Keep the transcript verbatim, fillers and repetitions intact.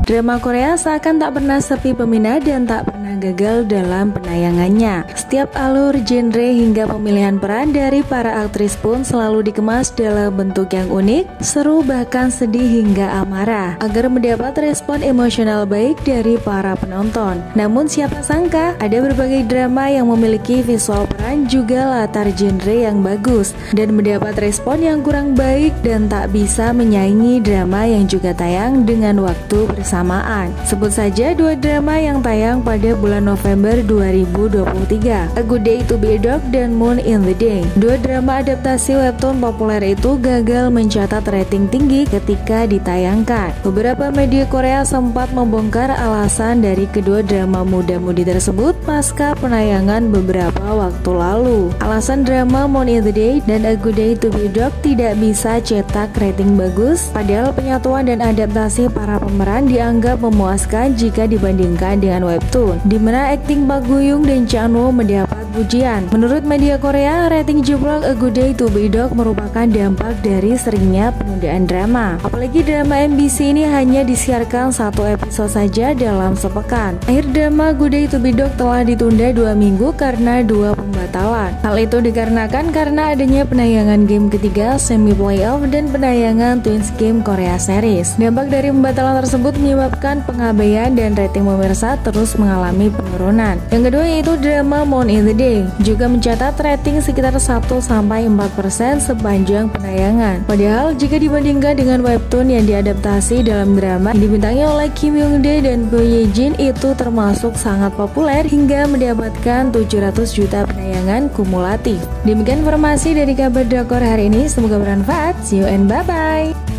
Drama Korea seakan tak pernah sepi peminat dan tak pernah gagal dalam penayangannya. Setiap alur, genre hingga pemilihan peran dari para aktris pun selalu dikemas dalam bentuk yang unik, seru bahkan sedih hingga amarah agar mendapat respon emosional baik dari para penonton. Namun siapa sangka ada berbagai drama yang memiliki visual peran juga latar genre yang bagus dan mendapat respon yang kurang baik dan tak bisa menyaingi drama yang juga tayang dengan waktu bersamaan. Sebut saja dua drama yang tayang pada bulan November dua ribu dua puluh tiga, A Good Day to Be a Dog dan Moon in the Day. Dua drama adaptasi webtoon populer itu gagal mencatat rating tinggi ketika ditayangkan. Beberapa media Korea sempat membongkar alasan dari kedua drama muda-mudi tersebut pasca penayangan beberapa waktu lalu. Alasan drama Moon in the Day dan A Good Day to Be a Dog tidak bisa cetak rating bagus, padahal penyatuan dan adaptasi para pemeran dianggap memuaskan jika dibandingkan dengan webtoon, di mana akting Park Go Young dan Cha Eun Woo mendapat pujian. Menurut media Korea, rating jeblok A Good Day to Be a Dog merupakan dampak dari seringnya penundaan drama. Apalagi drama M B C ini hanya disiarkan satu episode saja dalam sepekan. Akhir drama Good Day to Be a Dog telah ditunda dua minggu karena dua pembatalan. Hal itu dikarenakan karena adanya penayangan game ketiga semi playoff dan penayangan Twins Game Korea Series. Dampak dari pembatalan tersebut menyebabkan pengabaian dan rating pemirsa terus mengalami penurunan. Yang kedua yaitu drama Moon in the Day, juga mencatat rating sekitar satu sampai empat persen sepanjang penayangan. Padahal jika dibandingkan dengan webtoon yang diadaptasi dalam drama yang dibintangi oleh Kim Young Dae dan Go Ye Jin itu termasuk sangat populer hingga mendapatkan tujuh ratus juta penayangan kumulatif. Demikian informasi dari kabar Drakor hari ini, semoga bermanfaat. See you and bye bye.